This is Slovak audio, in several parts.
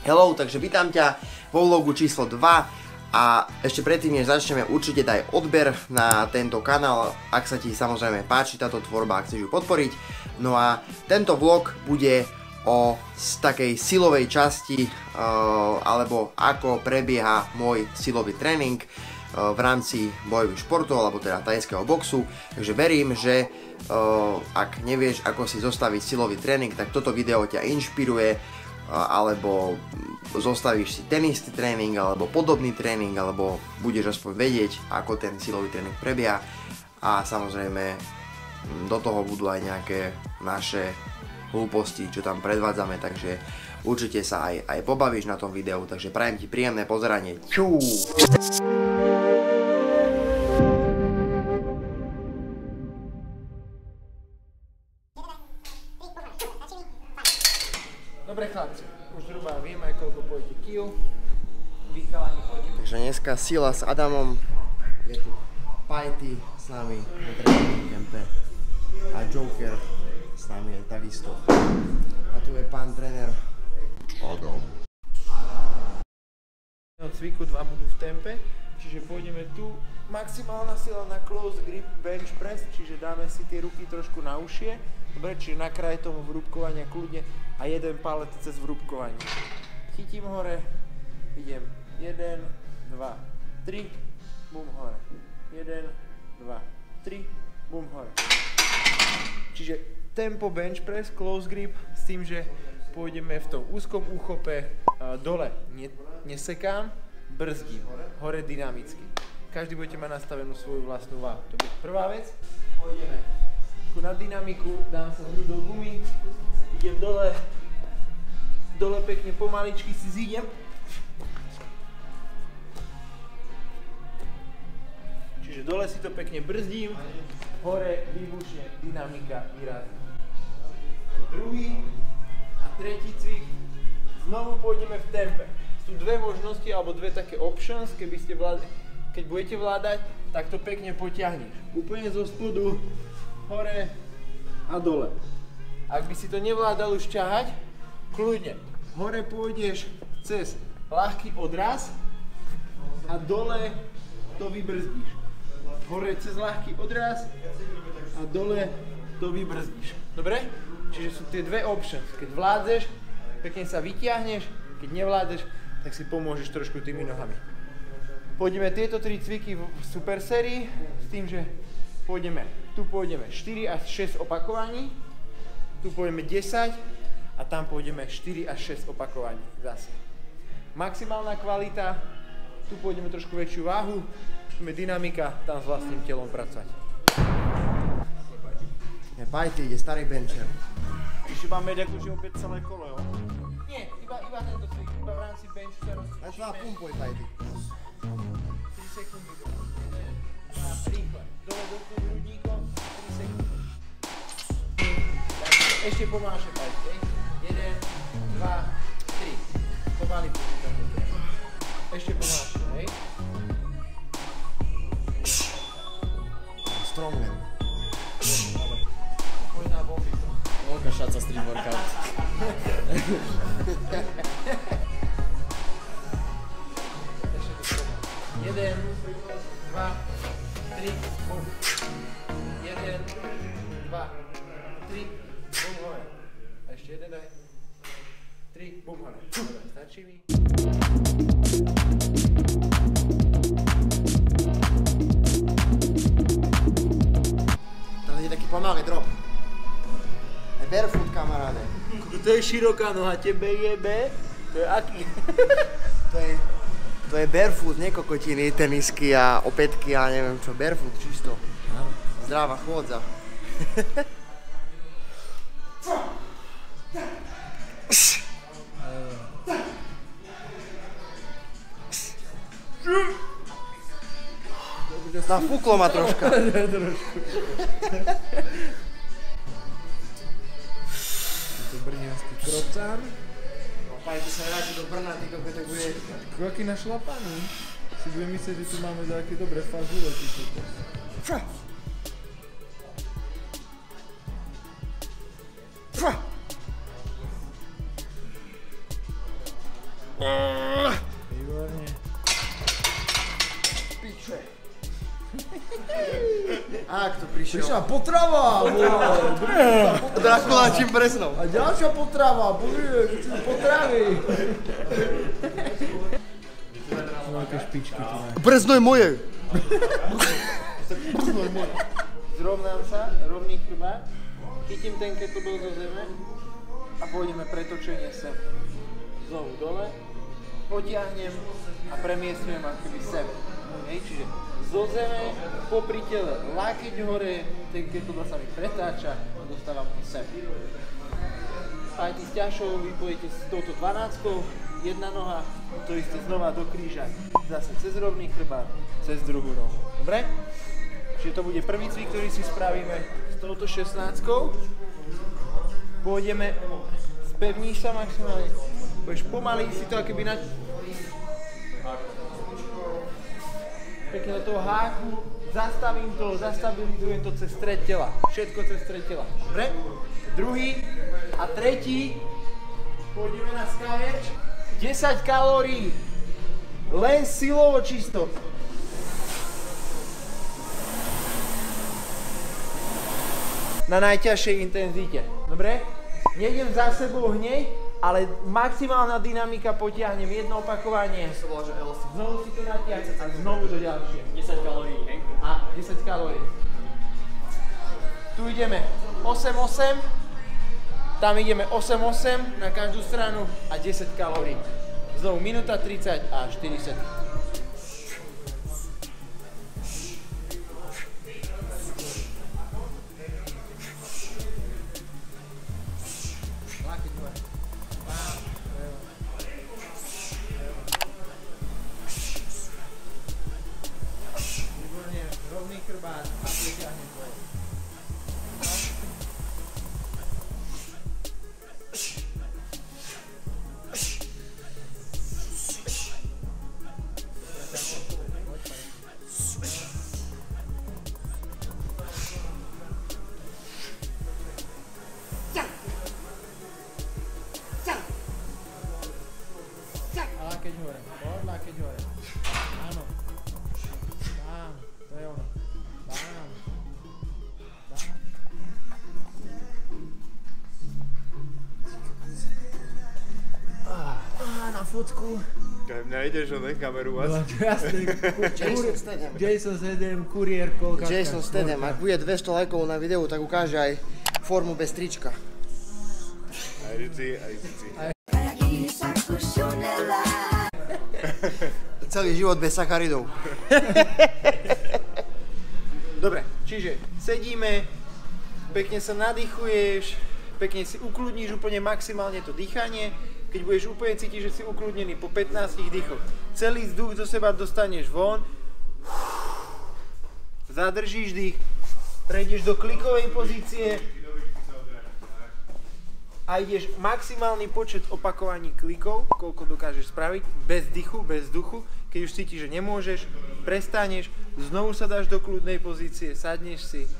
Hello, takže vítam ťa vo vlogu číslo 2 a ešte predtým, než začneme, určite daj odber na tento kanál, ak sa ti samozrejme páči táto tvorba, ak chceš ju podporiť. No a tento vlog bude o takej silovej časti, alebo ako prebieha môj silový tréning v rámci bojových športov, alebo teda thajského boxu. Takže verím, že ak nevieš, ako si zostaviť silový tréning, tak toto video ťa inšpiruje, alebo zostavíš si tenistý tréning, alebo podobný tréning, alebo budeš aspoň vedieť, ako ten silový tréning prebieha. A samozrejme do toho budú aj nejaké naše hlúposti, čo tam predvádzame, takže určite sa aj pobavíš na tom videu, takže prajem ti príjemné pozeranie. Čú! Dobre chlapci, už zhruba vieme, koľko pôjdete kil. Vy chalani pôjdete. Takže dneska sila s Adamom, je tu Pajty s nami, MP a Joker s nami je takisto. A tu je pán tréner Adam. Cviku 2 budú v tempe, čiže pôjdeme tu. Maximálna sila na close grip bench press, čiže dáme si tie ruky trošku na ušie. Dobre, čiže na kraj toho vrúbkovania kľudne a jeden palec cez vrúbkovanie. Chytím hore, idem 1, 2, 3, bum hore. 1, 2, 3, bum hore. Čiže tempo bench press, close grip s tým, že pôjdeme v tom úzkom úchope dole. Nesekám, brzdím, hore dynamicky. Každý budete mať nastavenú svoju vlastnú váhu. To bude prvá vec. Pôjdeme na dynamiku, dám sa hru do gumy, idem dole pekne pomaličky si zídem. Čiže dole si to pekne brzdím, hore výbušne, dynamika výrazná. Druhý a tretí cvik, znovu pôjdeme v tempe. Sú dve možnosti, alebo dve také options, keď budete vládať, tak to pekne potiahneš. Úplne zo spodu, hore a dole. Ak by si to nevládal už ťahať, kľudne. Hore pôjdeš cez ľahký odraz a dole to vybrzdíš. Hore cez ľahký odraz a dole to vybrzdíš. Dobre? Čiže sú tie dve options. Keď vládzeš, pekne sa vytiahneš, keď nevládeš, tak si pomôžeš trošku tými nohami. Pôjdeme tieto tri cviky v super sérii s tým, že tu pôjdeme 4 až 6 opakovaní, tu pôjdeme 10 a tam pôjdeme 4 až 6 opakovaní zase. Maximálna kvalita, tu pôjdeme trošku väčšiu váhu, tu je dynamika, tam s vlastným telom pracovať. Pajty, ide starý bencher. Ešte máme jať akože opäť celé kolo, jo? Nie, iba tento cvik, iba v rámci benchu sa rozcvičíme. A čo a pumpuj, Pajty. 3 sekundy. Rýchle. Dole do hrudníkom, 3 sekundy. Ešte pomáše, Pajty. 1, 2, 3. Pomaly počítam. Ešte pomáše, hej? Strongman. Poď na bomby. Veľká šaca street workout. Ešte to pomáha. 1, 2, 3, bum. 1, 2, 3, bum hore. A ešte jeden daj. 3, bum hore. Dobre, stačí mi. Teraz je taký pomalý drop. Aj barefoot, kamaráde. To je široká noha, tebe jebe. To je aký? To je barefoot, nie kokotiny, tenisky a opätky a neviem čo, barefoot čisto. Zdravá chôdza. Nafúklo ma troška. To brňanský krocán. Pajte sa vráti do Brna, ty kokot, tak bude... Aký našlapaný. Si budem myslieť, že tu máme také dobré fazule. Výborne. Piče. Ak to prišiel. Prišla potrava, Dracula čím presnou. a ďalšia potrava, pozri, potravy. Veľké špičky tu máš. Brezno je moje. Zrovnám sa, rovný chrbát, chytím ten kettlebell zo zeme a pôjdeme pretočenie sem. Znovu dole, potiahnem a premiestňujem akoby sem. Hej, čiže zo zeme, popri tele, lákeť hore, ten kettlebell sa mi pretáča a dostávam ho sem. Pajty s ťažou, vy pôjdete s touto 12-kou, jedna noha, to isté znova do kríža, zase cez rovný chrbát, cez druhú nohu. Dobre? Čiže to bude prvý cvik, ktorý si spravíme s touto 16-kou. Pôjdeme, spevníš sa maximálne, pôjdeš pomaly si to akoby na... Pekne do toho háku, zastavím to, zastabilizujem to cez stred tela. Všetko cez stred tela. Dobre? Druhý a tretí. Pôjdeme na skyerč. 10 kalórií. Len silovo čisto. Na najťažšej intenzite. Dobre? Nejdem za sebou hneď, ale maximálna dynamika, potiahnem jedno opakovanie. Znovu si to natiahnem a znovu do ďalšie. 10 kalórií, hej? A 10 kalórií. Tu ideme 8-8, tam ideme 8-8 na každú stranu a 10 kalórií. Znovu minúta 30 a 40. Lákeť hore, lákeť hore. Áno. Bám, to je ono. Bám. Na fotku. Nejdeš ho, ne, kameru vás. Jasne, Jason Statham, kuriér, kolkačka. Jason Statham, ak bude 200 lajkov na videu, tak ukáže aj formu bez trička. Aj Rici. Celý život bez sacharidov. Dobre, čiže sedíme, pekne sa nadýchuješ, pekne si ukludníš úplne maximálne to dýchanie. Keď budeš úplne cítiť, že si ukludnený po 15 dýchoch, celý vzduch zo seba dostaneš von, zadržíš dých, prejdeš do klikovej pozície a ideš maximálny počet opakovaní klikov, koľko dokážeš spraviť, bez dychu, bez vzduchu. Keď už cítiš, že nemôžeš, prestaneš, znovu sa dáš do kľudnej pozície, sadneš si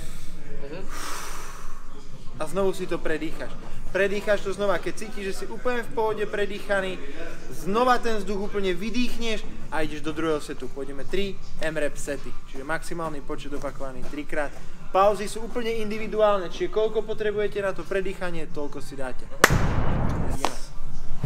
a znovu si to predýchaš. Predýcháš to znova, keď cítiš, že si úplne v pohode predýchaný, znova ten vzduch úplne vydýchneš a ideš do druhého setu. Pôjdeme 3 M-rep sety, čiže maximálny počet opakovaný 3 krát. Pauzy sú úplne individuálne, čiže koľko potrebujete na to predýchanie, toľko si dáte. Yes.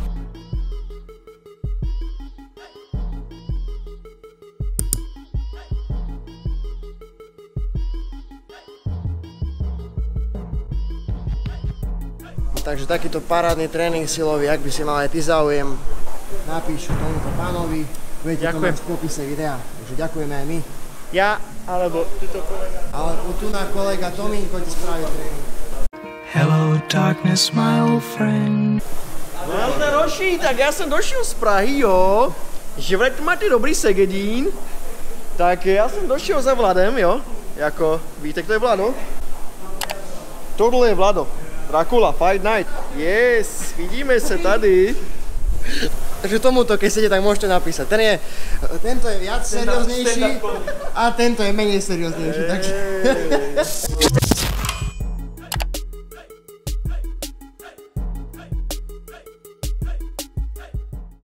Takže takýto parádny tréning silový, ak by si mal aj ty záujem, napíš tomuto pánovi, budete to mať v popise videa. Takže ďakujeme aj my. Ja, alebo tuto kolega. Alebo tu na kolega Tomínko ti spraví tréning. Hello darkness, my old friend. Nazdar hoši, tak já jsem došel z Prahy, jo. Že vrať tu máte dobrý segedín. Tak já jsem došel za Vladem, jo. Jako, víte, kdo je Vlado? Tohle je Vlado. Dracula, Fight Night. Yes, vidíme se tady. Takže tomuto, keď chcete, tak môžete napísať. Tento je viac serióznejší a tento je menej serióznejší. Takže...